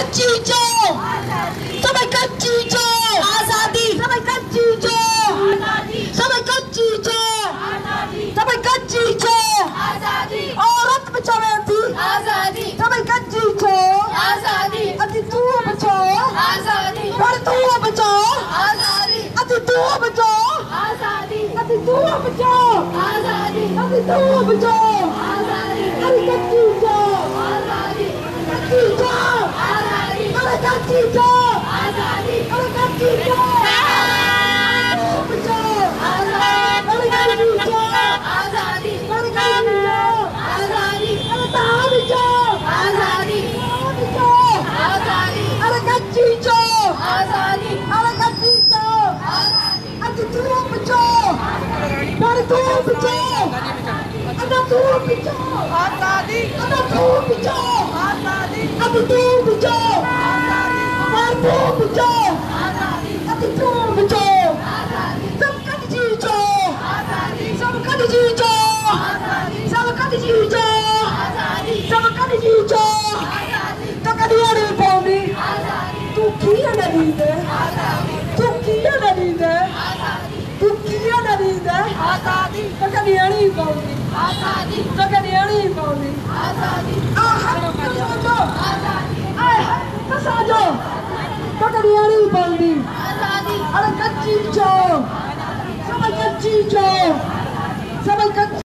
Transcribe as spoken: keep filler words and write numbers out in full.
कच्ची जो समय कच्ची जो आजादी समय कच्ची जो समय कच्ची जो समय कच्ची जो औरत बचावे थी आजादी समय कच्ची जो आजादी अति तू बचाओ आजादी पर तू बचाओ आजादी अति तू बचाओ आजादी अति तू बचाओ आजादी अति तू बचाओ आजादी अरे कच्ची जो आजादी कच्ची जो आजादी अरे कच्ची जो आजादी अरे कच्ची जो बचाओ आजादी अरे कच्ची जो आजादी अरे कच्ची जो आजादी अरे ताऊ बचाओ आजादी बचाओ आजादी अरे कच्ची जो आजादी अरे कच्ची जो अति तू बचाओ पर तू बचाओ अरे तू बचाओ आजादी अरे तू बचाओ आजादी अरे तू बचाओ आजादी पर तू बचाओ आजादी अरे तू बचाओ आजादी सब कच्ची जो आजादी सब कच्ची जो आजादी सब कच्ची जो आजादी सब कच्ची जो आजादी तो कदियारी पाऊंगी आजादी तू किया नहीं दे आजादी तू किया नहीं दे आजादी तू किया नहीं दे आजादी तो कदियारी पाऊंगी आजादी तो कदियारी पाऊंगी आजादी आह कसो आजादी आह कसो तो कदियारी पाऊंगी आजादी अरे कच्ची जो सब कच्ची जो